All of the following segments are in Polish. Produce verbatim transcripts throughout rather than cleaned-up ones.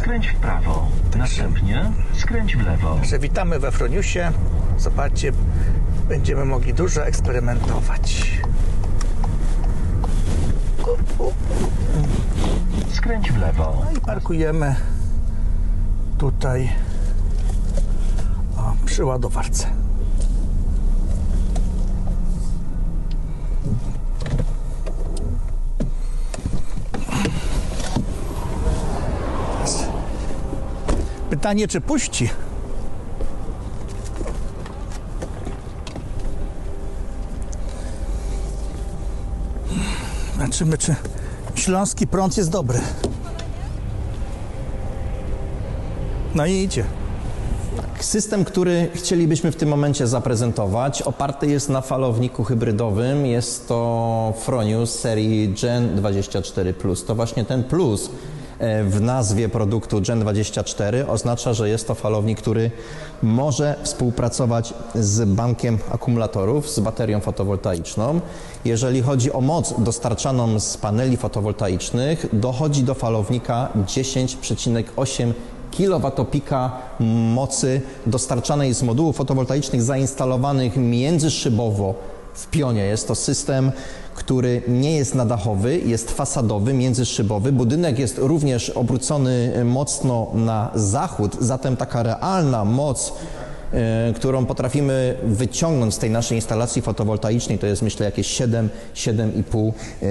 Skręć w prawo. Następnie skręć w lewo. Także witamy we Froniusie. Zobaczcie, będziemy mogli dużo eksperymentować. Skręć w lewo. No i parkujemy tutaj o, przy ładowarce. Pytanie, czy puści? Zobaczymy, czy śląski prąd jest dobry. No i idzie. System, który chcielibyśmy w tym momencie zaprezentować, oparty jest na falowniku hybrydowym. Jest to Fronius serii Gen dwadzieścia cztery plus. To właśnie ten plus w nazwie produktu Gen dwadzieścia cztery oznacza, że jest to falownik, który może współpracować z bankiem akumulatorów, z baterią fotowoltaiczną. Jeżeli chodzi o moc dostarczaną z paneli fotowoltaicznych, dochodzi do falownika dziesięć przecinek osiem kilowatopika mocy dostarczanej z modułów fotowoltaicznych zainstalowanych międzyszybowo w pionie. Jest to system, który nie jest nadachowy, jest fasadowy, międzyszybowy. Budynek jest również obrócony mocno na zachód, zatem taka realna moc, y, którą potrafimy wyciągnąć z tej naszej instalacji fotowoltaicznej, to jest myślę jakieś siedem do siedmiu i pół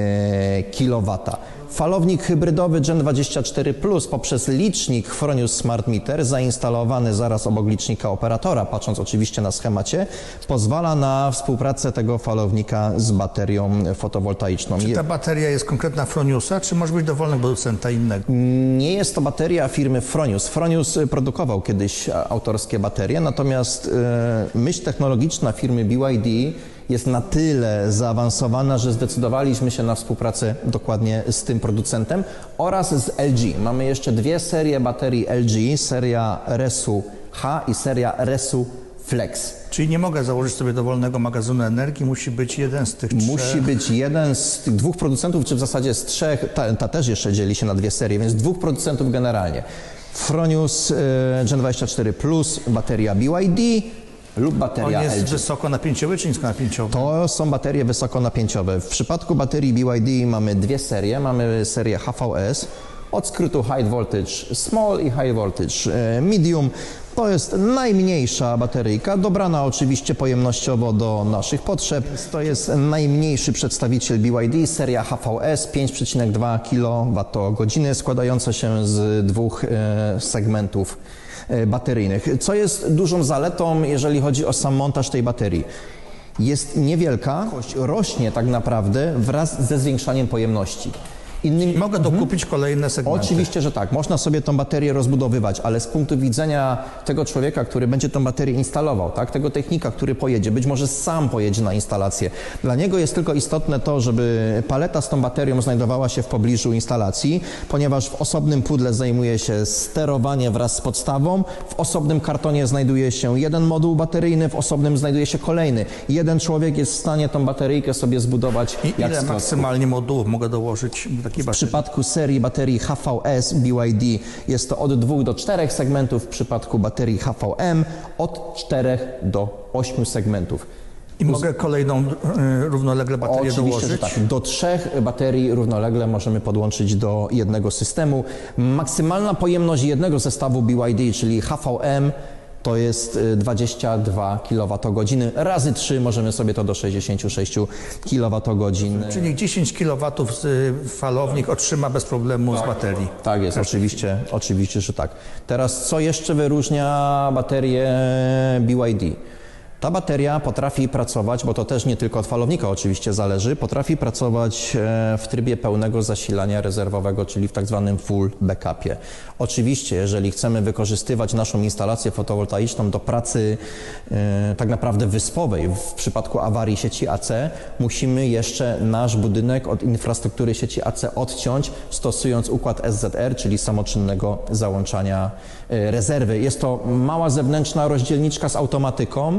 kilowata. Falownik hybrydowy Gen dwadzieścia cztery plus poprzez licznik Fronius Smart Meter zainstalowany zaraz obok licznika operatora, patrząc oczywiście na schemacie, pozwala na współpracę tego falownika z baterią fotowoltaiczną. Czy ta bateria jest konkretna Froniusa, czy może być dowolnego producenta innego? Nie jest to bateria firmy Fronius. Fronius produkował kiedyś autorskie baterie, natomiast yy, myśl technologiczna firmy B Y D jest na tyle zaawansowana, że zdecydowaliśmy się na współpracę dokładnie z tym producentem oraz z L G. Mamy jeszcze dwie serie baterii L G, seria Resu H i seria Resu Flex. Czyli nie mogę założyć sobie dowolnego magazynu energii, musi być jeden z tych trzech. Musi być jeden z tych dwóch producentów, czy w zasadzie z trzech, ta, ta też jeszcze dzieli się na dwie serie, więc dwóch producentów generalnie. Fronius y, Gen dwadzieścia cztery plus, bateria B Y D, lub bateria On jest L G. wysokonapięciowy czy niskonapięciowy? To są baterie wysokonapięciowe. W przypadku baterii B Y D mamy dwie serie. Mamy serię H V S od skrótu High Voltage Small i High Voltage Medium. To jest najmniejsza bateryjka, dobrana oczywiście pojemnościowo do naszych potrzeb. To jest najmniejszy przedstawiciel B Y D, seria H V S, pięć przecinek dwa kilowatogodziny, składająca się z dwóch e, segmentów bateryjnych. Co jest dużą zaletą, jeżeli chodzi o sam montaż tej baterii? Jest niewielka, rośnie tak naprawdę wraz ze zwiększaniem pojemności. Innymi... Mogę dokupić mhm. kolejne segmenty. Oczywiście, że tak. Można sobie tą baterię rozbudowywać, ale z punktu widzenia tego człowieka, który będzie tą baterię instalował, tak, tego technika, który pojedzie, być może sam pojedzie na instalację. Dla niego jest tylko istotne to, żeby paleta z tą baterią znajdowała się w pobliżu instalacji, ponieważ w osobnym pudle zajmuje się sterowanie wraz z podstawą, w osobnym kartonie znajduje się jeden moduł bateryjny, w osobnym znajduje się kolejny. Jeden człowiek jest w stanie tą bateryjkę sobie zbudować. I ile maksymalnie modułów mogę dołożyć? W przypadku serii baterii H V S B Y D jest to od dwóch do czterech segmentów, w przypadku baterii H V M od czterech do ośmiu segmentów. I Plus... mogę kolejną y, równolegle baterię Oczywiście, dołożyć? Że tak. Do trzech baterii równolegle możemy podłączyć do jednego systemu. Maksymalna pojemność jednego zestawu B Y D, czyli H V M, to jest dwadzieścia dwa kilowatogodziny. Razy trzy możemy sobie to do sześćdziesięciu sześciu kilowatogodzin. Czyli dziesięć kilowatów falownik otrzyma bez problemu tak, z baterii. Tak jest, oczywiście, oczywiście, że tak. Teraz co jeszcze wyróżnia baterię B Y D? Ta bateria potrafi pracować, bo to też nie tylko od falownika oczywiście zależy, potrafi pracować w trybie pełnego zasilania rezerwowego, czyli w tak zwanym full backupie. Oczywiście, jeżeli chcemy wykorzystywać naszą instalację fotowoltaiczną do pracy e, tak naprawdę wyspowej, w przypadku awarii sieci A C, musimy jeszcze nasz budynek od infrastruktury sieci A C odciąć, stosując układ S Z R, czyli samoczynnego załączania e, rezerwy. Jest to mała zewnętrzna rozdzielniczka z automatyką. Ta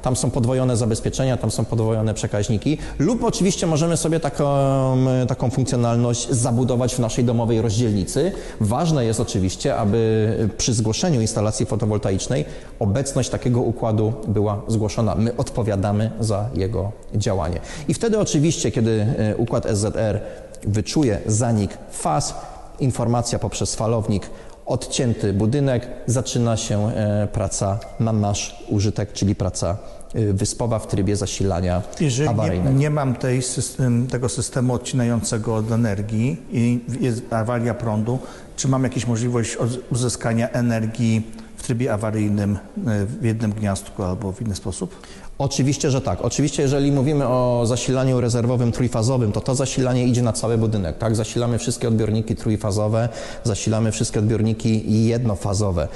tam są podwojone zabezpieczenia, tam są podwojone przekaźniki, lub oczywiście możemy sobie taką, taką funkcjonalność zabudować w naszej domowej rozdzielnicy. Ważne jest oczywiście, aby przy zgłoszeniu instalacji fotowoltaicznej obecność takiego układu była zgłoszona. My odpowiadamy za jego działanie. I wtedy oczywiście, kiedy układ S Z R wyczuje zanik faz, informacja poprzez falownik, odcięty budynek, zaczyna się praca na nasz użytek, czyli praca wyspowa w trybie zasilania Jeżeli awaryjnego. nie, nie mam tej system, tego systemu odcinającego od energii i jest awaria prądu, czy mam jakąś możliwość uzyskania energii w trybie awaryjnym w jednym gniazdku albo w inny sposób? Oczywiście, że tak. Oczywiście, jeżeli mówimy o zasilaniu rezerwowym trójfazowym, to to zasilanie idzie na cały budynek, tak? Zasilamy wszystkie odbiorniki trójfazowe, zasilamy wszystkie odbiorniki jednofazowe.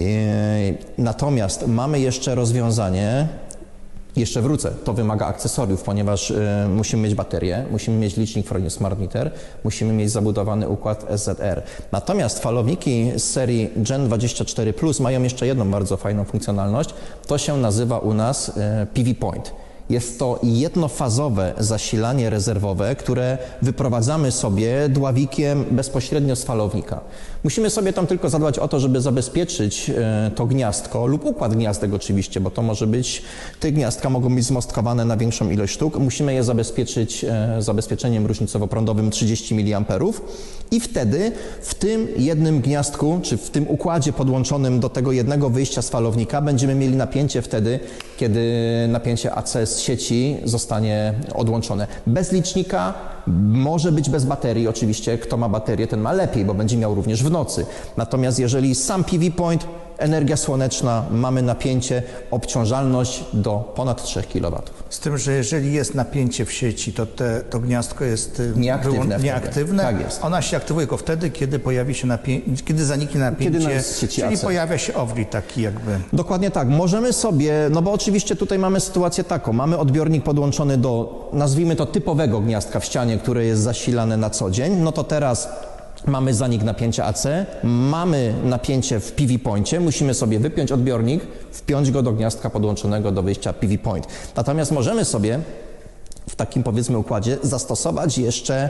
Natomiast mamy jeszcze rozwiązanie, jeszcze wrócę, to wymaga akcesoriów, ponieważ y, musimy mieć baterię, musimy mieć licznik Fronius Smart Meter, musimy mieć zabudowany układ S Z R. Natomiast falowniki z serii Gen dwadzieścia cztery plus mają jeszcze jedną bardzo fajną funkcjonalność. To się nazywa u nas y, P V Point. Jest to jednofazowe zasilanie rezerwowe, które wyprowadzamy sobie dławikiem bezpośrednio z falownika. Musimy sobie tam tylko zadbać o to, żeby zabezpieczyć to gniazdko lub układ gniazdek oczywiście, bo to może być, te gniazdka mogą być zmostkowane na większą ilość sztuk. Musimy je zabezpieczyć zabezpieczeniem różnicowo-prądowym trzydzieści miliamperów i wtedy w tym jednym gniazdku, czy w tym układzie podłączonym do tego jednego wyjścia z falownika będziemy mieli napięcie wtedy, kiedy napięcie A C z sieci zostanie odłączone. Bez licznika, może być bez baterii, oczywiście kto ma baterię, ten ma lepiej, bo będzie miał również w nocy. Natomiast jeżeli sam P V Point, energia słoneczna, mamy napięcie, obciążalność do ponad trzech kilowatów. Z tym, że jeżeli jest napięcie w sieci, to te, to gniazdko jest nieaktywne. nieaktywne. Tak jest. Ona się aktywuje tylko wtedy, kiedy pojawi się napięcie, kiedy zaniknie napięcie, Kiedy nas z sieci czyli A C. pojawia się overheat taki jakby. Dokładnie tak. Możemy sobie, no bo oczywiście tutaj mamy sytuację taką, mamy odbiornik podłączony do, nazwijmy to typowego gniazdka w ścianie, które jest zasilane na co dzień, no to teraz mamy zanik napięcia A C, mamy napięcie w P V Poincie, musimy sobie wypiąć odbiornik, wpiąć go do gniazdka podłączonego do wyjścia P V Point. Natomiast możemy sobie w takim powiedzmy układzie zastosować jeszcze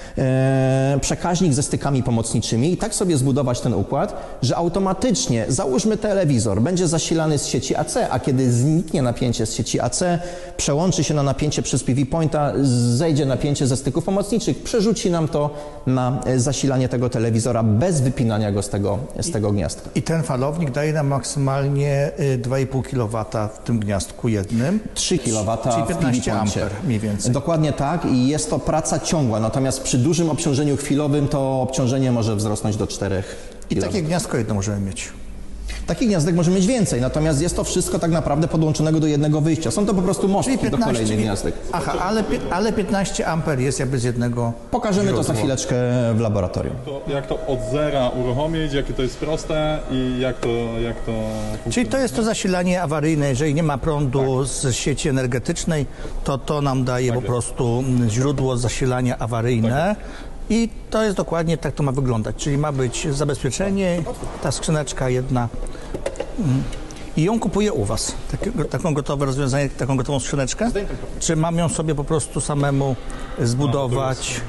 e, przekaźnik ze stykami pomocniczymi i tak sobie zbudować ten układ, że automatycznie, załóżmy telewizor, będzie zasilany z sieci A C, a kiedy zniknie napięcie z sieci A C, przełączy się na napięcie przez P V Pointa, zejdzie napięcie ze styków pomocniczych, przerzuci nam to na zasilanie tego telewizora bez wypinania go z tego, z tego gniazdka. I ten falownik daje nam maksymalnie dwa i pół kilowata w tym gniazdku jednym. trzy kilowata Czyli w P V piętnaście Poincie. amper mniej więcej. Dokładnie tak i jest to praca ciągła, natomiast przy dużym obciążeniu chwilowym to obciążenie może wzrosnąć do czterech I takie gniazdko jedno możemy mieć. Takich gniazdek może mieć więcej, natomiast jest to wszystko tak naprawdę podłączonego do jednego wyjścia. Są to po prostu mostki do kolejnych gniazdek. Aha, ale, ale piętnaście amper jest jakby z jednego Pokażemy źródła. to za chwileczkę w laboratorium. To, jak to od zera uruchomić, jakie to jest proste i jak to, jak to funkcjonuje. Czyli to jest to zasilanie awaryjne, jeżeli nie ma prądu tak. z sieci energetycznej, to to nam daje tak po prostu źródło zasilania awaryjne. Tak. I to jest dokładnie tak to ma wyglądać, czyli ma być zabezpieczenie, ta skrzyneczka jedna i ją kupuję u Was, tak, taką gotowe rozwiązanie, taką gotową skrzyneczkę, czy mam ją sobie po prostu samemu zbudować?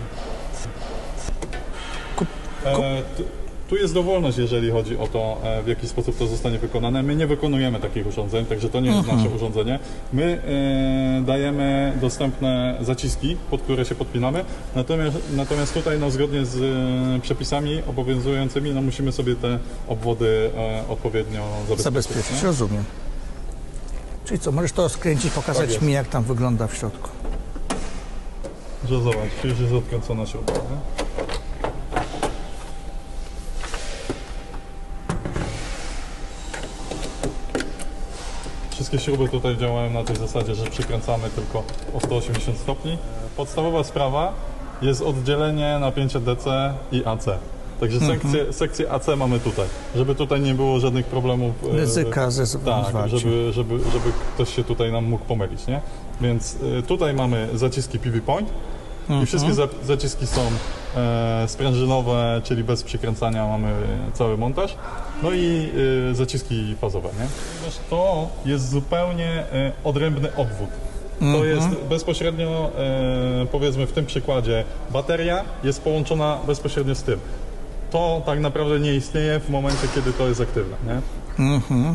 Kup, kup. E, tu, tu jest dowolność, jeżeli chodzi o to, e, w jaki sposób to zostanie wykonane. My nie wykonujemy takich urządzeń, także to nie jest Mhm. nasze urządzenie. My e, dajemy dostępne zaciski, pod które się podpinamy, natomiast, natomiast tutaj no, zgodnie z e, przepisami obowiązującymi no, musimy sobie te obwody e, odpowiednio zabezpieczyć. Zabezpieczyć, nie? rozumiem. Czyli co, możesz to skręcić, pokazać Tak mi, jak tam wygląda w środku. Że zobacz, już jest odkręcona śrubka. Nie? Wszystkie śruby tutaj działają na tej zasadzie, że przykręcamy tylko o sto osiemdziesiąt stopni. Podstawowa sprawa jest oddzielenie napięcia D C i A C. Także sekcję, sekcję A C mamy tutaj, żeby tutaj nie było żadnych problemów. Ryzyka ze Tak, zwarciem. żeby, żeby, żeby ktoś się tutaj nam mógł pomylić, nie? Więc y, tutaj mamy zaciski P V Point i wszystkie za, zaciski są e, sprężynowe, czyli bez przykręcania mamy cały montaż. No i y, zaciski fazowe, nie? Ponieważ to jest zupełnie y, odrębny obwód. To jest bezpośrednio, y, powiedzmy w tym przykładzie, bateria jest połączona bezpośrednio z tym. To tak naprawdę nie istnieje w momencie, kiedy to jest aktywne, nie? Mhm.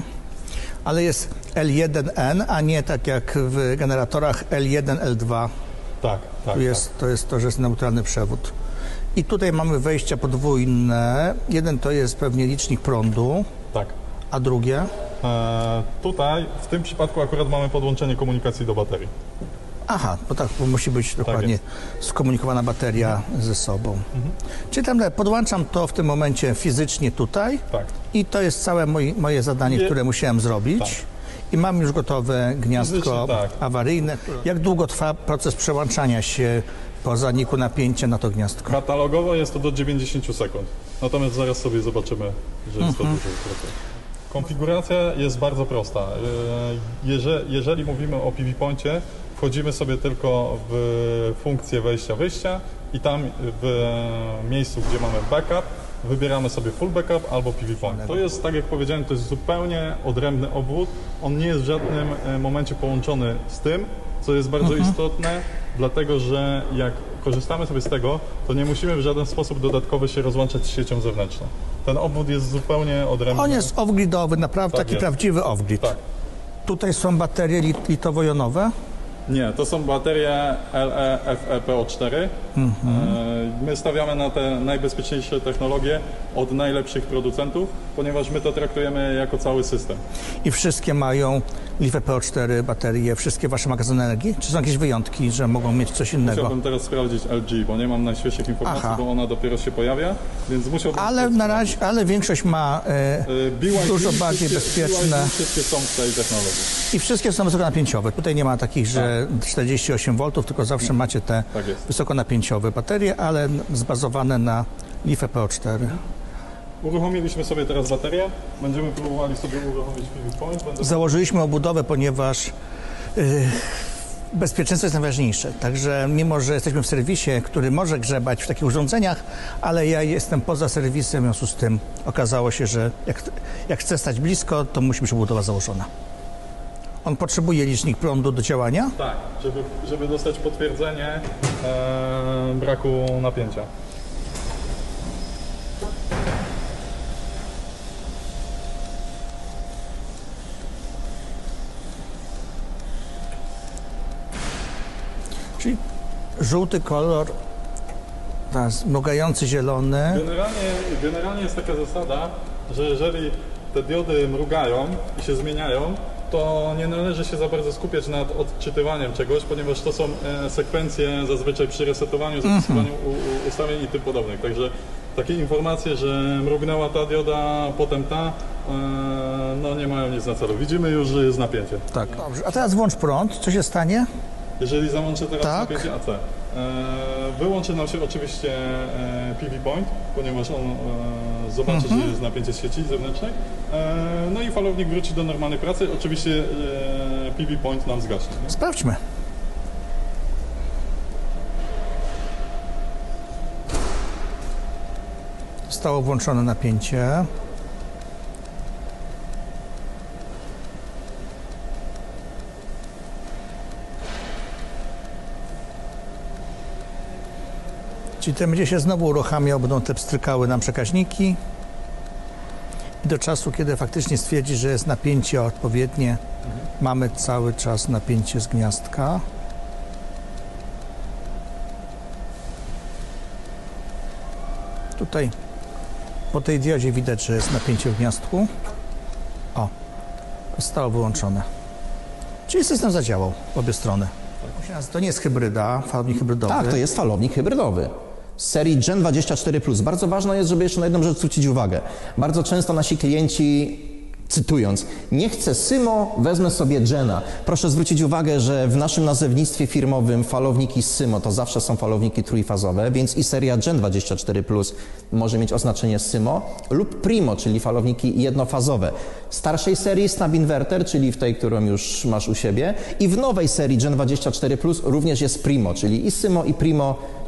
Ale jest L jeden N, a nie tak jak w generatorach L jeden L dwa. Tak, tak. Tu jest, to jest to, że jest neutralny przewód. I tutaj mamy wejścia podwójne. Jeden to jest pewnie licznik prądu, Tak. a drugie? E, tutaj, w tym przypadku akurat mamy podłączenie komunikacji do baterii. Aha, bo tak, bo musi być dokładnie skomunikowana bateria ze sobą. Mhm. Czyli tam podłączam to w tym momencie fizycznie tutaj Tak. i to jest całe moje, moje zadanie, Nie- które musiałem zrobić. Tak. I mam już gotowe gniazdko Fizycznie tak. awaryjne. Jak długo trwa proces przełączania się po zaniku napięcia na to gniazdko? Katalogowo jest to do dziewięćdziesiąt sekund. Natomiast zaraz sobie zobaczymy, że jest to Mhm. dużo krócej. Konfiguracja jest bardzo prosta. E, Jeżeli, jeżeli mówimy o P V Poincie, wchodzimy sobie tylko w funkcję wejścia-wyjścia i tam w miejscu, gdzie mamy backup, wybieramy sobie full backup albo P V Point. To jest, tak jak powiedziałem, to jest zupełnie odrębny obwód. On nie jest w żadnym e, momencie połączony z tym, co jest bardzo istotne, dlatego że jak korzystamy sobie z tego, to nie musimy w żaden sposób dodatkowo się rozłączać z siecią zewnętrzną. Ten obwód jest zupełnie odrębny. On jest off-gridowy, naprawdę Tak taki jest. prawdziwy off-grid. Tak. Tutaj są baterie lit- litowo-jonowe. Nie, to są baterie L E F E P O cztery. Mhm. E, My stawiamy na te najbezpieczniejsze technologie od najlepszych producentów, ponieważ my to traktujemy jako cały system. I wszystkie mają L I F E P O cztery baterie, wszystkie wasze magazyny energii? Czy są jakieś wyjątki, że mogą mieć coś innego? Musiałbym teraz sprawdzić L G, bo nie mam najświeższych informacji, Aha. bo ona dopiero się pojawia, więc musiałbym... Ale na razie, ale większość ma e, E, B Y D, dużo bardziej wszystkie- bezpieczne B Y D wszystkie są w tej technologii. i wszystkie są wysokonapięciowe. Tutaj nie ma takich, że czterdzieści osiem woltów, tylko zawsze macie te Tak jest. wysokonapięciowe baterie, ale zbazowane na L I F E P O cztery. Uruchomiliśmy sobie teraz baterię, będziemy próbowali sobie uruchomić P V Point. Będę... Założyliśmy obudowę, ponieważ y, bezpieczeństwo jest najważniejsze. Także mimo, że jesteśmy w serwisie, który może grzebać w takich urządzeniach, ale ja jestem poza serwisem, w związku z tym okazało się, że jak, jak chcę stać blisko, to musi być obudowa założona. On potrzebuje licznik prądu do działania. Tak, żeby, żeby dostać potwierdzenie e, braku napięcia. Czyli żółty kolor, teraz mrugający zielony. Generalnie, generalnie jest taka zasada, że jeżeli te diody mrugają i się zmieniają, to nie należy się za bardzo skupiać nad odczytywaniem czegoś, ponieważ to są e, sekwencje zazwyczaj przy resetowaniu, zapisywaniu u, u, ustawień i tym podobnych. Także takie informacje, że mrugnęła ta dioda, potem ta, e, no nie mają nic na celu. Widzimy już, że jest napięcie. Tak. Dobrze. A teraz włącz prąd. Co się stanie? Jeżeli załączę teraz Tak. napięcie A C, e, wyłączy nam się oczywiście e, P V Point, ponieważ on e, zobaczy, że jest napięcie z sieci zewnętrznej. E, no i falownik wróci do normalnej pracy. Oczywiście e, P V Point nam zgaśnie. Nie? Sprawdźmy. Zostało włączone napięcie. Czyli ten będzie się znowu uruchamiał, będą te pstrykały nam przekaźniki. I do czasu, kiedy faktycznie stwierdzi, że jest napięcie odpowiednie, mamy cały czas napięcie z gniazdka. Tutaj po tej diodzie widać, że jest napięcie w gniazdku. O, zostało wyłączone. Czyli system zadziałał w obie strony. To nie jest hybryda, falownik hybrydowy. Tak, to jest falownik hybrydowy z serii Gen dwadzieścia cztery plus. Bardzo ważne jest, żeby jeszcze na jedną rzecz zwrócić uwagę. Bardzo często nasi klienci, cytując, nie chcę Symo, wezmę sobie Gena. Proszę zwrócić uwagę, że w naszym nazewnictwie firmowym falowniki Symo to zawsze są falowniki trójfazowe, więc i seria Gen dwadzieścia cztery plus może mieć oznaczenie Symo lub Primo, czyli falowniki jednofazowe. W starszej serii Snap Inverter, czyli w tej, którą już masz u siebie, i w nowej serii Gen dwadzieścia cztery plus również jest Primo, czyli i Symo i Primo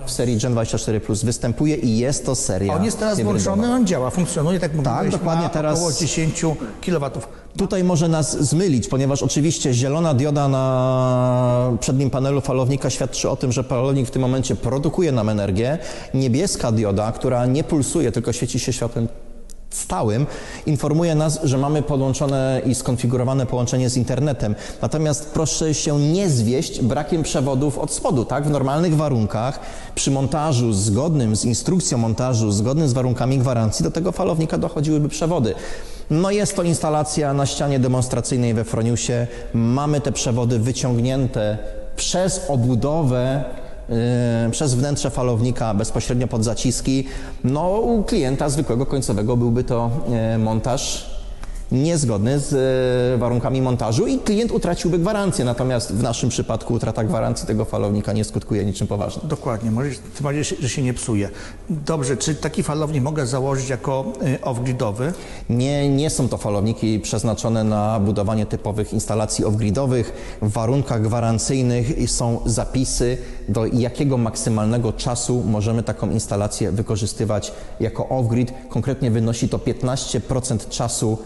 w serii Gen dwadzieścia cztery plus występuje i jest to seria On jest teraz hybrydowa. włączony, on działa, funkcjonuje, tak mówiłeś, Tak, dokładnie, ma teraz- około dziesięć kilowatów. Tutaj może nas zmylić, ponieważ oczywiście zielona dioda na przednim panelu falownika świadczy o tym, że falownik w tym momencie produkuje nam energię. Niebieska dioda, która nie pulsuje, tylko świeci się światłem stałym, informuje nas, że mamy podłączone i skonfigurowane połączenie z internetem. Natomiast proszę się nie zwieść brakiem przewodów od spodu, tak? W normalnych warunkach, przy montażu zgodnym z instrukcją montażu, zgodnym z warunkami gwarancji, do tego falownika dochodziłyby przewody. No jest to instalacja na ścianie demonstracyjnej we Froniusie. Mamy te przewody wyciągnięte przez obudowę, Yy, przez wnętrze falownika bezpośrednio pod zaciski. No u klienta zwykłego końcowego byłby to yy, montaż niezgodny z yy, warunkami montażu i klient utraciłby gwarancję, natomiast w naszym przypadku utrata gwarancji tego falownika nie skutkuje niczym poważnym. Dokładnie, może, tym bardziej, że się nie psuje. Dobrze, czy taki falownik mogę założyć jako y, off-gridowy? Nie, nie są to falowniki przeznaczone na budowanie typowych instalacji off-gridowych. W warunkach gwarancyjnych są zapisy, do jakiego maksymalnego czasu możemy taką instalację wykorzystywać jako off-grid. Konkretnie wynosi to piętnaście procent czasu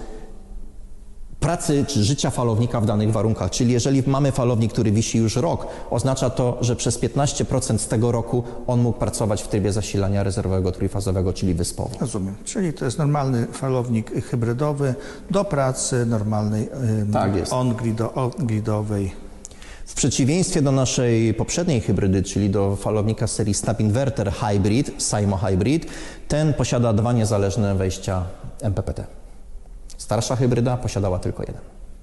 pracy czy życia falownika w danych warunkach. Czyli jeżeli mamy falownik, który wisi już rok, oznacza to, że przez piętnaście procent z tego roku on mógł pracować w trybie zasilania rezerwowego trójfazowego, czyli wyspowo. Rozumiem. Czyli to jest normalny falownik hybrydowy do pracy normalnej y, Tak jest. on-grido, on-gridowej. W przeciwieństwie do naszej poprzedniej hybrydy, czyli do falownika serii Snap Inverter Hybrid, Simo Hybrid, ten posiada dwa niezależne wejścia M P P T. Starsza hybryda posiadała tylko jeden.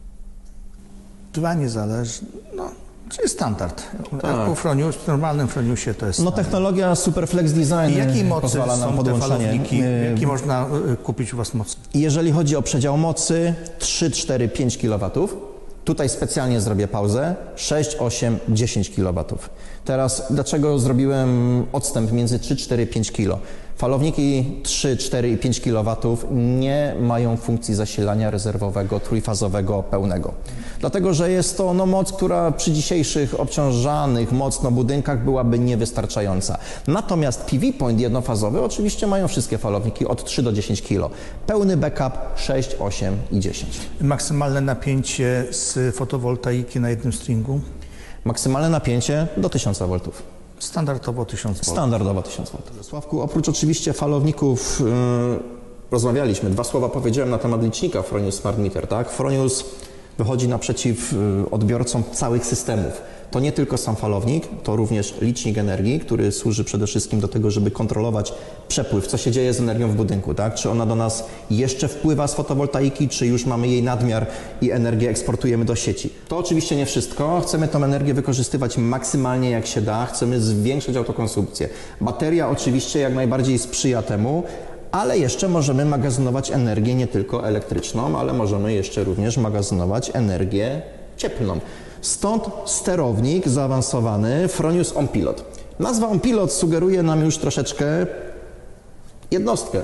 Dwa niezależne, no, czyli standard. Tak. Jak u Fronius, w normalnym Froniusie to jest No standard. technologia Superflex Design I jakiej mocy pozwala nam są te podłączenie. falowniki? y, Jaki można y, kupić u Was mocy? Jeżeli chodzi o przedział mocy, trzy, cztery, pięć kilowatów. Tutaj specjalnie zrobię pauzę. sześć, osiem, dziesięć kilowatów. Teraz dlaczego zrobiłem odstęp między trzy, cztery, pięć kilo? Falowniki trzy, cztery i pięć kilowatów nie mają funkcji zasilania rezerwowego, trójfazowego, pełnego. Dlatego, że jest to no, moc, która przy dzisiejszych obciążanych mocno budynkach byłaby niewystarczająca. Natomiast P V Point jednofazowy oczywiście mają wszystkie falowniki od trzy do dziesięciu kilo. Pełny backup sześć, osiem i dziesięć. Maksymalne napięcie z fotowoltaiki na jednym stringu? Maksymalne napięcie do tysiąc woltów. Standardowo tysiąc woltów. Standardowo tysiąc woltów. Sławku, oprócz oczywiście falowników yy, rozmawialiśmy. Dwa słowa powiedziałem na temat licznika Fronius Smart Meter. Tak? Fronius wychodzi naprzeciw yy, odbiorcom całych systemów. To nie tylko sam falownik, to również licznik energii, który służy przede wszystkim do tego, żeby kontrolować przepływ, co się dzieje z energią w budynku, tak? Czy ona do nas jeszcze wpływa z fotowoltaiki, czy już mamy jej nadmiar i energię eksportujemy do sieci. To oczywiście nie wszystko. Chcemy tą energię wykorzystywać maksymalnie jak się da, chcemy zwiększyć autokonsumpcję. Bateria oczywiście jak najbardziej sprzyja temu, ale jeszcze możemy magazynować energię nie tylko elektryczną, ale możemy jeszcze również magazynować energię cieplną. Stąd sterownik zaawansowany Fronius OnPilot. Nazwa OnPilot sugeruje nam już troszeczkę jednostkę.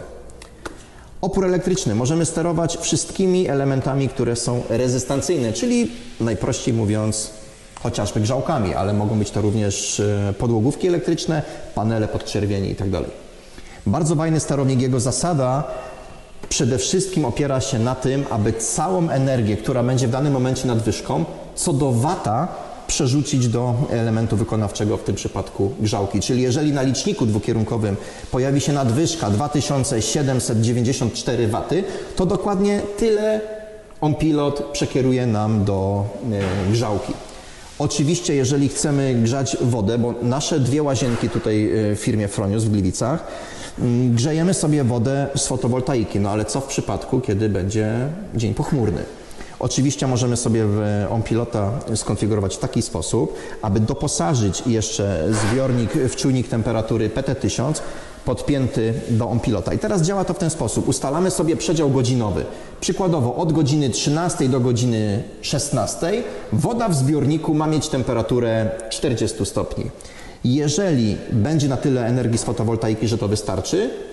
Opór elektryczny. Możemy sterować wszystkimi elementami, które są rezystancyjne, czyli najprościej mówiąc chociażby grzałkami, ale mogą być to również podłogówki elektryczne, panele podczerwieni itd. Bardzo fajny sterownik. Jego zasada przede wszystkim opiera się na tym, aby całą energię, która będzie w danym momencie nadwyżką, co do wata przerzucić do elementu wykonawczego, w tym przypadku grzałki. Czyli jeżeli na liczniku dwukierunkowym pojawi się nadwyżka dwa tysiące siedemset dziewięćdziesiąt cztery waty, to dokładnie tyle OnPilot przekieruje nam do y, grzałki. Oczywiście, jeżeli chcemy grzać wodę, bo nasze dwie łazienki tutaj w firmie Fronius w Gliwicach, grzejemy sobie wodę z fotowoltaiki, no ale co w przypadku, kiedy będzie dzień pochmurny? Oczywiście możemy sobie w OnPilota skonfigurować w taki sposób, aby doposażyć jeszcze zbiornik w czujnik temperatury P T tysiąc podpięty do OnPilota. I teraz działa to w ten sposób. Ustalamy sobie przedział godzinowy. Przykładowo od godziny trzynastej do godziny szesnastej woda w zbiorniku ma mieć temperaturę czterdzieści stopni. Jeżeli będzie na tyle energii z fotowoltaiki, że to wystarczy,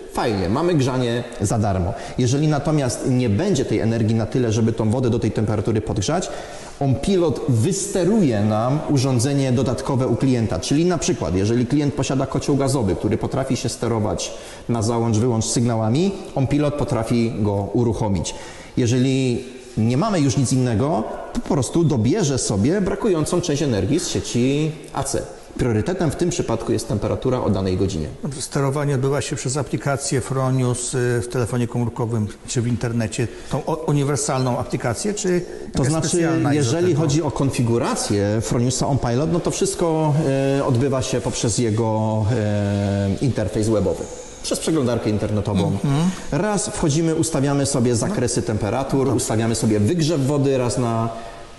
fajnie, mamy grzanie za darmo. Jeżeli natomiast nie będzie tej energii na tyle, żeby tą wodę do tej temperatury podgrzać, OnPilot wysteruje nam urządzenie dodatkowe u klienta. Czyli na przykład, jeżeli klient posiada kocioł gazowy, który potrafi się sterować na załącz-wyłącz sygnałami, OnPilot potrafi go uruchomić. Jeżeli nie mamy już nic innego, to po prostu dobierze sobie brakującą część energii z sieci A C. Priorytetem w tym przypadku jest temperatura o danej godzinie. Dobrze, sterowanie odbywa się przez aplikację Fronius w telefonie komórkowym czy w internecie, tą uniwersalną aplikację, czy to znaczy, jeżeli chodzi o konfigurację Froniusa OnPilot, no to wszystko e, odbywa się poprzez jego e, interfejs webowy. Przez przeglądarkę internetową. Mm-hmm. Raz wchodzimy, ustawiamy sobie zakresy temperatur, no. ustawiamy sobie wygrzew wody raz na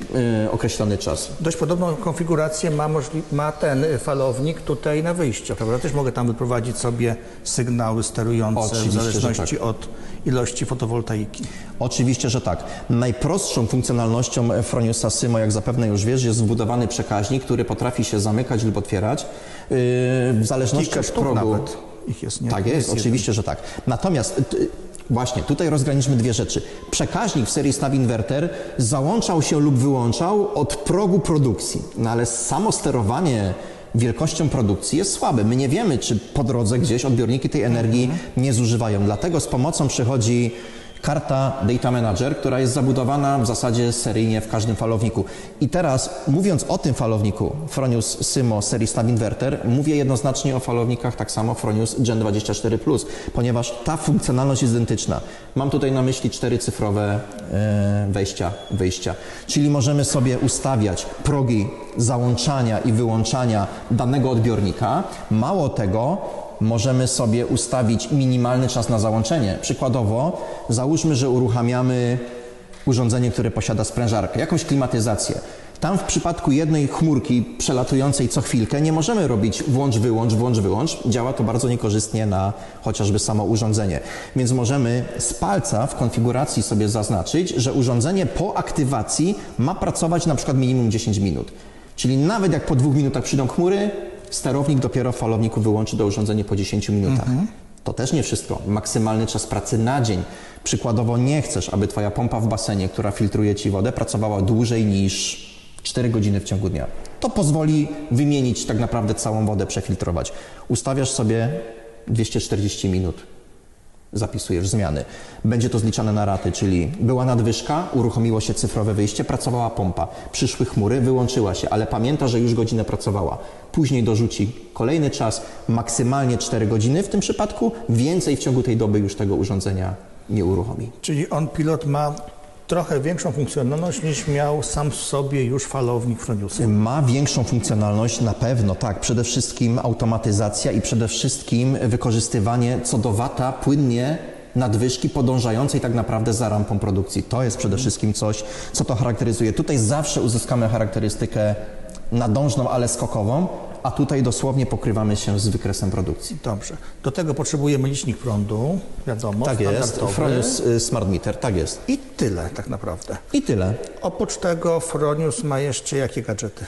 y, określony czas. Dość podobną konfigurację ma, możli- ma ten tak tutaj na wyjściu, prawda? Też mogę tam wyprowadzić sobie sygnały sterujące Oczywiście, w zależności tak. od ilości fotowoltaiki. Oczywiście, że tak. Najprostszą funkcjonalnością Froniusa Symo, jak zapewne już wiesz, jest wbudowany przekaźnik, który potrafi się zamykać lub otwierać yy, w zależności Kilka od sztuk progu. Nawet. Ich jest, nie? Tak jest, jest oczywiście, że tak. Natomiast t, właśnie tutaj rozgraniczmy dwie rzeczy. Przekaźnik w serii Snav Inverter załączał się lub wyłączał od progu produkcji, no ale samo sterowanie wielkością produkcji jest słabe. My nie wiemy, czy po drodze gdzieś odbiorniki tej energii mhm. nie zużywają. Dlatego z pomocą przychodzi karta Data Manager, która jest zabudowana w zasadzie seryjnie w każdym falowniku. I teraz, mówiąc o tym falowniku Fronius Symo serii Snav Inverter, mówię jednoznacznie o falownikach tak samo Fronius Gen dwadzieścia cztery plus, ponieważ ta funkcjonalność jest identyczna. Mam tutaj na myśli czterocyfrowe e, wejścia, wyjścia. Czyli możemy sobie ustawiać progi załączania i wyłączania danego odbiornika. Mało tego, możemy sobie ustawić minimalny czas na załączenie. Przykładowo, załóżmy, że uruchamiamy urządzenie, które posiada sprężarkę, jakąś klimatyzację. Tam w przypadku jednej chmurki przelatującej co chwilkę nie możemy robić włącz, wyłącz, włącz, wyłącz. Działa to bardzo niekorzystnie na chociażby samo urządzenie. Więc możemy z palca w konfiguracji sobie zaznaczyć, że urządzenie po aktywacji ma pracować na przykład minimum dziesięć minut. Czyli nawet jak po dwóch minutach przyjdą chmury, sterownik dopiero w falowniku wyłączy to urządzenie po dziesięciu minutach. Mhm. To też nie wszystko. Maksymalny czas pracy na dzień. Przykładowo nie chcesz, aby twoja pompa w basenie, która filtruje ci wodę, pracowała dłużej niż cztery godziny w ciągu dnia. To pozwoli wymienić tak naprawdę całą wodę, przefiltrować. Ustawiasz sobie dwieście czterdzieści minut. Zapisujesz zmiany. Będzie to zliczane na raty, czyli była nadwyżka, uruchomiło się cyfrowe wyjście, pracowała pompa. Przyszły chmury, wyłączyła się, ale pamięta, że już godzinę pracowała. Później dorzuci kolejny czas, maksymalnie cztery godziny w tym przypadku, więcej w ciągu tej doby już tego urządzenia nie uruchomi. Czyli OnPilot ma trochę większą funkcjonalność niż miał sam w sobie już falownik Froniusa. Ma większą funkcjonalność, na pewno, tak. Przede wszystkim automatyzacja i przede wszystkim wykorzystywanie co do wata płynnie nadwyżki podążającej tak naprawdę za rampą produkcji. To jest przede wszystkim coś, co to charakteryzuje. Tutaj zawsze uzyskamy charakterystykę nadążną, ale skokową, a tutaj dosłownie pokrywamy się z wykresem produkcji. Dobrze. Do tego potrzebujemy licznik prądu, wiadomo, tak jest, Fronius Smart Meter, tak jest. I tyle tak naprawdę. I tyle. Oprócz tego Fronius ma jeszcze jakie gadżety?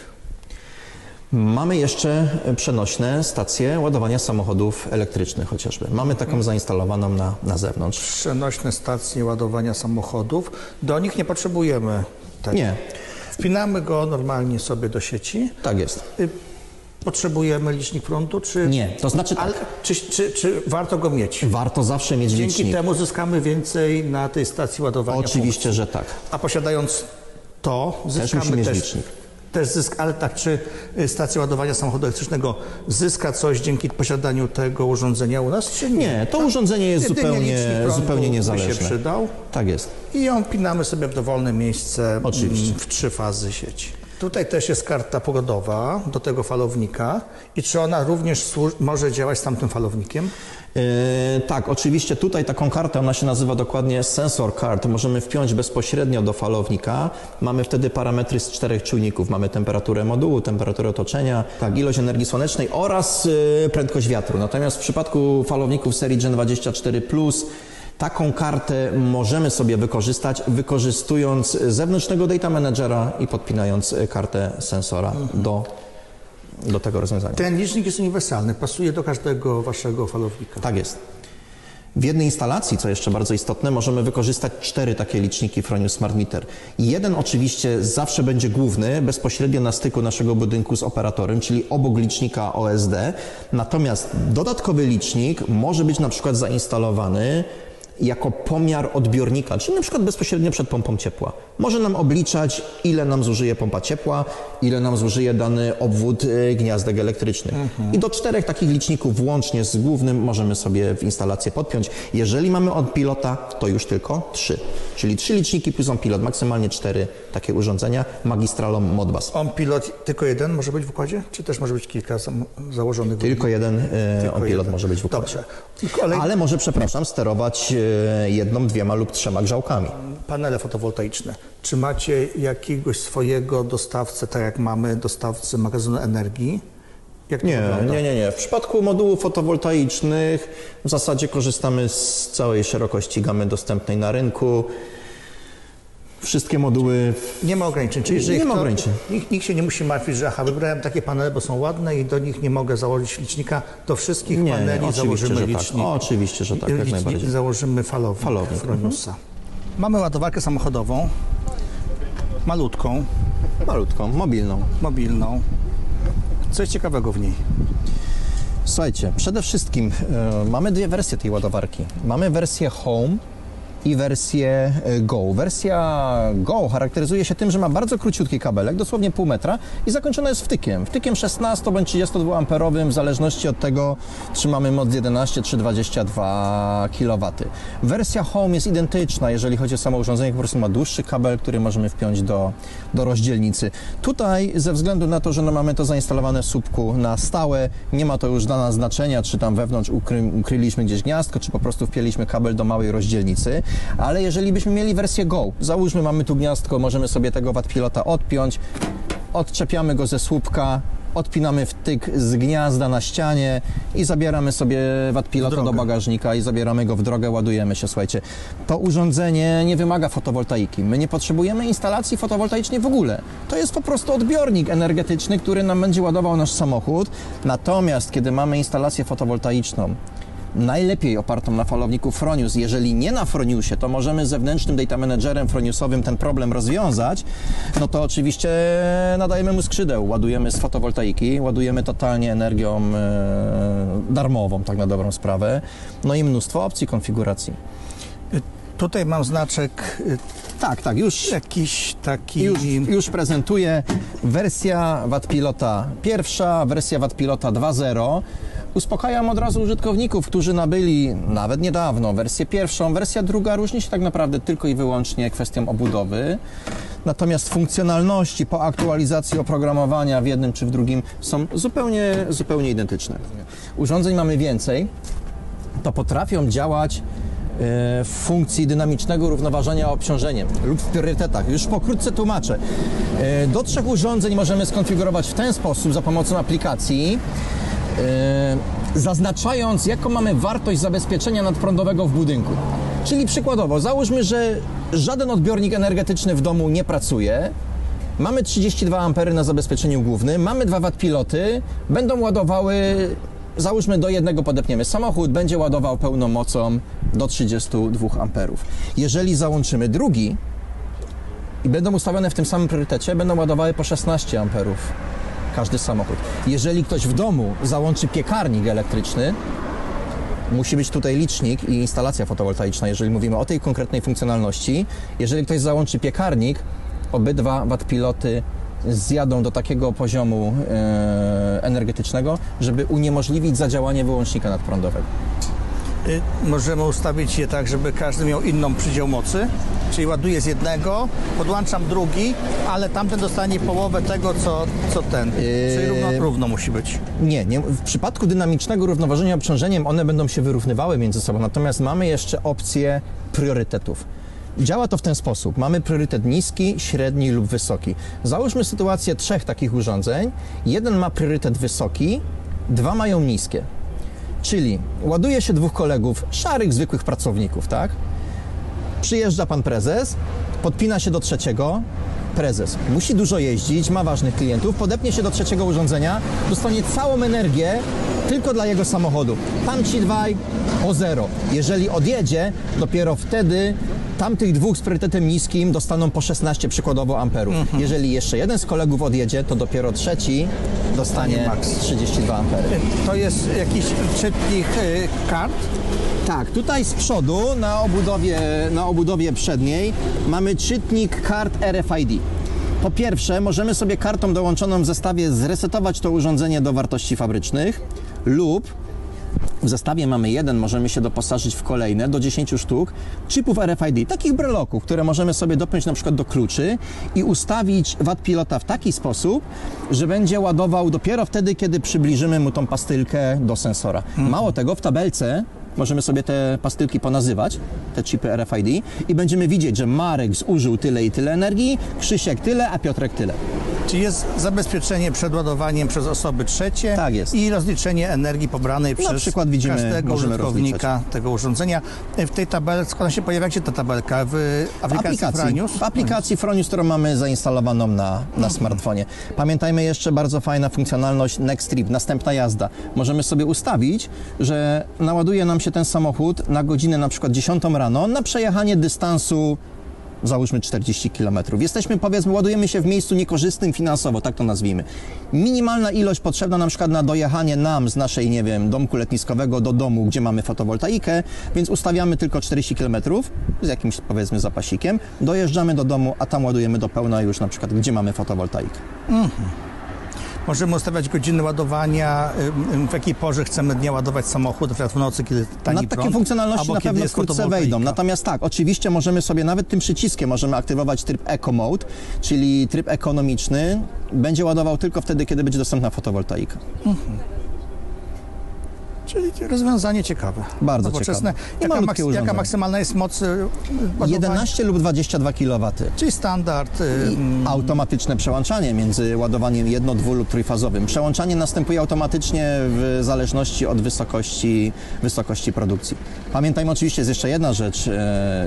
Mamy jeszcze przenośne stacje ładowania samochodów elektrycznych chociażby. Mamy taką zainstalowaną na, na zewnątrz. Przenośne stacje ładowania samochodów. Do nich nie potrzebujemy tego. Nie. Wpinamy go normalnie sobie do sieci. Tak jest. Potrzebujemy licznik prądu, czy... Nie, to znaczy tak. Ale, czy, czy, czy warto go mieć? Warto zawsze mieć Dzięki licznik. Dzięki temu zyskamy więcej na tej stacji ładowania. Oczywiście, funkcji. że tak. A posiadając to, zyskamy też musimy mieć też, licznik. Też zysk, ale tak, czy stacja ładowania samochodu elektrycznego zyska coś dzięki posiadaniu tego urządzenia u nas, czy nie? Nie, to urządzenie jest zupełnie, zupełnie niezależne. By się przydał. Tak jest. I ją pinamy sobie w dowolne miejsce. Oczywiście. W trzy fazy sieci. Tutaj też jest karta pogodowa do tego falownika. I czy ona również może działać z tamtym falownikiem? Yy, tak, oczywiście tutaj taką kartę, ona się nazywa dokładnie Sensor Card, możemy wpiąć bezpośrednio do falownika. Mamy wtedy parametry z czterech czujników. Mamy temperaturę modułu, temperaturę otoczenia, tak, ilość energii słonecznej oraz yy, prędkość wiatru. Natomiast w przypadku falowników serii Gen dwadzieścia cztery plus taką kartę możemy sobie wykorzystać, wykorzystując zewnętrznego Data Managera i podpinając kartę sensora mhm. do, do tego rozwiązania. Ten licznik jest uniwersalny, pasuje do każdego waszego falownika. Tak jest. W jednej instalacji, co jeszcze bardzo istotne, możemy wykorzystać cztery takie liczniki Fronius Smart Meter. Jeden oczywiście zawsze będzie główny, bezpośrednio na styku naszego budynku z operatorem, czyli obok licznika O S D. Natomiast dodatkowy licznik może być na przykład zainstalowany jako pomiar odbiornika, czyli na przykład bezpośrednio przed pompą ciepła. Może nam obliczać, ile nam zużyje pompa ciepła, ile nam zużyje dany obwód y, gniazdek elektrycznych. Mhm. I do czterech takich liczników łącznie z głównym możemy sobie w instalację podpiąć. Jeżeli mamy od pilota, to już tylko trzy. Czyli trzy liczniki plus on pilot, maksymalnie cztery takie urządzenia, magistralą Modbus. On pilot tylko jeden może być w układzie? Czy też może być kilka zam- założonych? Tylko jeden y, tylko on pilot jeden. może być w układzie. Dobrze. Kolej... Ale może, przepraszam, sterować y, jedną, dwiema lub trzema grzałkami. Panele fotowoltaiczne. Czy macie jakiegoś swojego dostawcę, tak jak mamy dostawcę magazynu energii? Jak to nie, wygląda? nie, nie, nie. W przypadku modułów fotowoltaicznych w zasadzie korzystamy z całej szerokości gamy dostępnej na rynku. Wszystkie moduły... Nie ma ograniczeń. Czyli jeżeli nie ma kto, ograniczeń. Nikt, nikt się nie musi martwić, że aha, wybrałem takie panele, bo są ładne i do nich nie mogę założyć licznika. Do wszystkich Nie, paneli nie, założymy że licznik. Tak. O, oczywiście, że tak, jak licznik, najbardziej. Założymy falownik, Falownik. Froniusa. Mhm. Mamy ładowarkę samochodową, malutką, Malutką, mobilną. mobilną. Co jest ciekawego w niej? Słuchajcie, przede wszystkim e, mamy dwie wersje tej ładowarki. Mamy wersję Home i wersję Go. Wersja Go charakteryzuje się tym, że ma bardzo króciutki kabelek, dosłownie pół metra i zakończona jest wtykiem. Wtykiem szesnaście bądź trzydziestodwuamperowym, w zależności od tego, czy mamy moc jedenaście czy dwadzieścia dwa kilowatów. Wersja Home jest identyczna, jeżeli chodzi o samo urządzenie, po prostu ma dłuższy kabel, który możemy wpiąć do, do rozdzielnicy. Tutaj, ze względu na to, że no mamy to zainstalowane w słupku na stałe, nie ma to już dla nas znaczenia, czy tam wewnątrz ukry, ukryliśmy gdzieś gniazdko, czy po prostu wpięliśmy kabel do małej rozdzielnicy. Ale jeżeli byśmy mieli wersję Go, załóżmy, mamy tu gniazdko, możemy sobie tego wattpilota odpiąć, odczepiamy go ze słupka, odpinamy wtyk z gniazda na ścianie i zabieramy sobie wattpilota do bagażnika i zabieramy go w drogę, ładujemy się. Słuchajcie, to urządzenie nie wymaga fotowoltaiki. My nie potrzebujemy instalacji fotowoltaicznej w ogóle. To jest po prostu odbiornik energetyczny, który nam będzie ładował nasz samochód. Natomiast kiedy mamy instalację fotowoltaiczną, najlepiej opartą na falowniku Fronius. Jeżeli nie na Froniusie, to możemy zewnętrznym data managerem froniusowym ten problem rozwiązać, no to oczywiście nadajemy mu skrzydeł, ładujemy z fotowoltaiki, ładujemy totalnie energią e, darmową, tak na dobrą sprawę, no i mnóstwo opcji konfiguracji. Tutaj mam znaczek Tak, tak, już, jakiś taki... już, już prezentuję. Wersja wattpilota pierwsza, wersja wattpilota dwa zero. Uspokajam od razu użytkowników, którzy nabyli nawet niedawno wersję pierwszą. Wersja druga różni się tak naprawdę tylko i wyłącznie kwestią obudowy. Natomiast funkcjonalności po aktualizacji oprogramowania w jednym czy w drugim są zupełnie, zupełnie identyczne. Urządzeń mamy więcej. To potrafią działać w funkcji dynamicznego równoważenia obciążeniem lub w priorytetach. Już pokrótce tłumaczę. Do trzech urządzeń możemy skonfigurować w ten sposób za pomocą aplikacji, zaznaczając, jaką mamy wartość zabezpieczenia nadprądowego w budynku. Czyli przykładowo, załóżmy, że żaden odbiornik energetyczny w domu nie pracuje, mamy trzydzieści dwa ampery na zabezpieczeniu głównym, mamy dwa wattpiloty, będą ładowały, załóżmy, do jednego podepniemy samochód, będzie ładował pełną mocą do trzydziestu dwóch amperów. Jeżeli załączymy drugi i będą ustawione w tym samym priorytecie, będą ładowały po szesnaście amperów każdy samochód. Jeżeli ktoś w domu załączy piekarnik elektryczny, musi być tutaj licznik i instalacja fotowoltaiczna, jeżeli mówimy o tej konkretnej funkcjonalności. Jeżeli ktoś załączy piekarnik, obydwa wattpiloty zjadą do takiego poziomu e, energetycznego, żeby uniemożliwić zadziałanie wyłącznika nadprądowego. Możemy ustawić je tak, żeby każdy miał inną przydział mocy, czyli ładuję z jednego, podłączam drugi, ale tamten dostanie połowę tego, co, co ten. Yy... Czyli równo, równo musi być. Nie, nie, w przypadku dynamicznego równoważenia obciążeniem one będą się wyrównywały między sobą, natomiast mamy jeszcze opcję priorytetów. Działa to w ten sposób. Mamy priorytet niski, średni lub wysoki. Załóżmy sytuację trzech takich urządzeń. Jeden ma priorytet wysoki, dwa mają niskie. Czyli ładuje się dwóch kolegów, szarych, zwykłych pracowników, tak? Przyjeżdża pan prezes, podpina się do trzeciego, prezes musi dużo jeździć, ma ważnych klientów, podepnie się do trzeciego urządzenia, dostanie całą energię tylko dla jego samochodu. Tam ci dwaj o zero. Jeżeli odjedzie, dopiero wtedy tamtych dwóch z priorytetem niskim dostaną po szesnaście przykładowo amperów. Mhm. Jeżeli jeszcze jeden z kolegów odjedzie, to dopiero trzeci dostanie max trzydzieści dwa ampery. To jest jakiś czytnik y, kart? Tak, tutaj z przodu na obudowie, na obudowie przedniej mamy czytnik kart R F I D. Po pierwsze, możemy sobie kartą dołączoną w zestawie zresetować to urządzenie do wartości fabrycznych lub w zestawie mamy jeden, możemy się doposażyć w kolejne do dziesięciu sztuk chipów R F I D, takich breloków, które możemy sobie dopiąć na przykład do kluczy i ustawić watt pilota w taki sposób, że będzie ładował dopiero wtedy, kiedy przybliżymy mu tą pastylkę do sensora. Hmm. Mało tego, w tabelce możemy sobie te pastylki ponazywać, te chipy R F I D i będziemy widzieć, że Marek zużył tyle i tyle energii, Krzysiek tyle, a Piotrek tyle. Czyli jest zabezpieczenie przed ładowaniem przez osoby trzecie. Tak jest. I rozliczenie energii pobranej przez przykład widzimy, każdego użytkownika rozliczać. tego urządzenia. W tej tabelce, skąd się pojawia, gdzie ta tabelka? W aplikacji, aplikacji Fronius? W aplikacji Fronius, którą mamy zainstalowaną na, na mhm. smartfonie. Pamiętajmy jeszcze bardzo fajna funkcjonalność Next Trip, następna jazda. Możemy sobie ustawić, że naładuje nam się ten samochód na godzinę na przykład dziesiątą rano na przejechanie dystansu załóżmy czterdzieści kilometrów. Jesteśmy, powiedzmy, ładujemy się w miejscu niekorzystnym finansowo, tak to nazwijmy. Minimalna ilość potrzebna na przykład na dojechanie nam z naszej, nie wiem, domku letniskowego do domu, gdzie mamy fotowoltaikę, więc ustawiamy tylko czterdzieści kilometrów z jakimś, powiedzmy, zapasikiem, dojeżdżamy do domu, a tam ładujemy do pełna już na przykład, gdzie mamy fotowoltaikę. Mhm. Możemy ustawiać godziny ładowania, w jakiej porze chcemy dnia ładować samochód, na przykład w nocy, kiedy tani Na takie prąd, funkcjonalności na pewno jest wkrótce wejdą. Natomiast tak, oczywiście możemy sobie nawet tym przyciskiem możemy aktywować tryb Eco Mode, czyli tryb ekonomiczny. Będzie ładował tylko wtedy, kiedy będzie dostępna fotowoltaika. Mhm. Czyli rozwiązanie ciekawe. Bardzo nowoczesne. ciekawe. Jaka, maks- jaka maksymalna jest moc ładowania? jedenaście lub dwadzieścia dwa kilowatów. Czyli standard. I automatyczne przełączanie między ładowaniem jedno-, dwu- lub trójfazowym. Przełączanie następuje automatycznie w zależności od wysokości, wysokości produkcji. Pamiętajmy, oczywiście jest jeszcze jedna rzecz. E,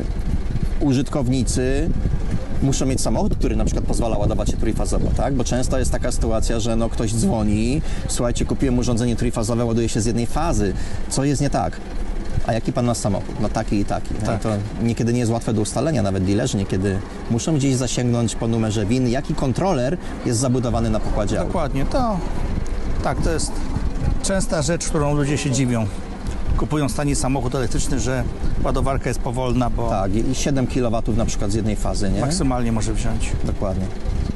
użytkownicy muszą mieć samochód, który na przykład pozwala ładować się trójfazowo, tak? Bo często jest taka sytuacja, że no ktoś dzwoni, słuchajcie, kupiłem urządzenie trójfazowe, ładuje się z jednej fazy. Co jest nie tak? A jaki pan ma samochód? No taki i taki. Tak. To niekiedy nie jest łatwe do ustalenia, nawet dealerzy niekiedy muszą gdzieś zasięgnąć po numerze W I N, jaki kontroler jest zabudowany na pokładzie auta. Dokładnie, to tak, to jest częsta rzecz, którą ludzie się dziwią. Kupują tani samochód elektryczny, że ładowarka jest powolna, bo tak, i siedem kilowatów na przykład z jednej fazy, nie? maksymalnie może wziąć. Dokładnie.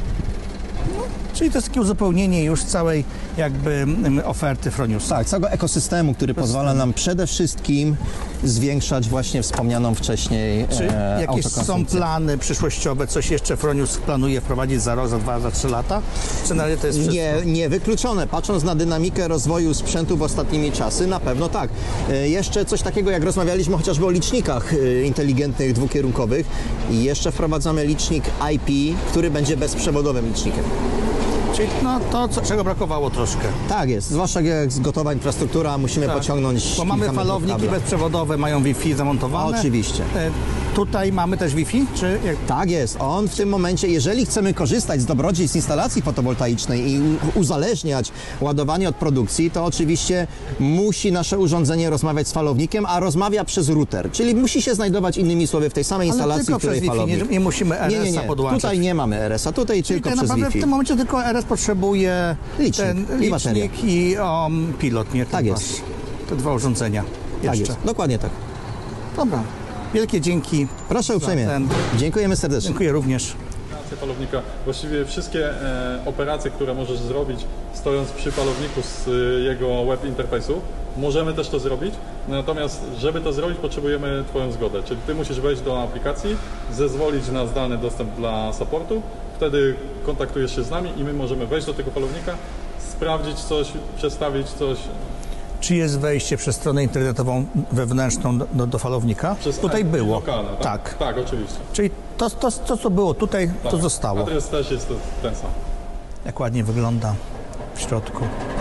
Czyli to jest takie uzupełnienie już całej jakby oferty Froniusa. Tak, całego ekosystemu, który pozwala nam przede wszystkim zwiększać właśnie wspomnianą wcześniej Czy e, jakieś są plany przyszłościowe, coś jeszcze Fronius planuje wprowadzić za rok, za dwa, za trzy lata? Czy na razie to jest Nie, nie wykluczone. Patrząc na dynamikę rozwoju sprzętu w ostatnimi czasy, na pewno tak. E, jeszcze coś takiego, jak rozmawialiśmy chociażby o licznikach e, inteligentnych, dwukierunkowych, i jeszcze wprowadzamy licznik I P, który będzie bezprzewodowym licznikiem. Czyli no to, co, czego brakowało troszkę. Tak jest, zwłaszcza jak jest gotowa infrastruktura, musimy tak. pociągnąć. Bo mamy falowniki bezprzewodowe, mają Wi-Fi zamontowane. Oczywiście. E, tutaj mamy też Wi-Fi? Czy jak... Tak jest. On w tym momencie, jeżeli chcemy korzystać z dobrodziejstw instalacji fotowoltaicznej i uzależniać ładowanie od produkcji, to oczywiście musi nasze urządzenie rozmawiać z falownikiem, a rozmawia przez router. Czyli musi się znajdować, innymi słowy, w tej samej instalacji, tylko w której przez falownik. Wi-Fi, nie, nie musimy R S A nie, nie, nie. podłączyć. Tutaj nie mamy R S A, tutaj Czyli tylko tak przez naprawdę Wi-Fi. w tym momencie tylko R S potrzebuje licznik, ten i licznik i um, pilot, nie? Tak jest. Wasz, te dwa urządzenia Tak jeszcze. jest, dokładnie tak. Dobra. Wielkie dzięki. Proszę uprzejmie. Ten... Dziękujemy serdecznie. Dziękuję również. Falownika. Właściwie wszystkie e, operacje, które możesz zrobić stojąc przy falowniku z e, jego web interfejsu, możemy też to zrobić, natomiast żeby to zrobić, potrzebujemy Twoją zgodę, czyli Ty musisz wejść do aplikacji, zezwolić na zdalny dostęp dla supportu, wtedy kontaktujesz się z nami i my możemy wejść do tego falownika, sprawdzić coś, przestawić coś. Czy jest wejście przez stronę internetową wewnętrzną do, do, do falownika? Przez tutaj było. Lokalne, tak? tak. Tak, oczywiście. Czyli to, to, to co było tutaj, tak. to zostało. Adres też jest ten sam. Jak ładnie wygląda w środku.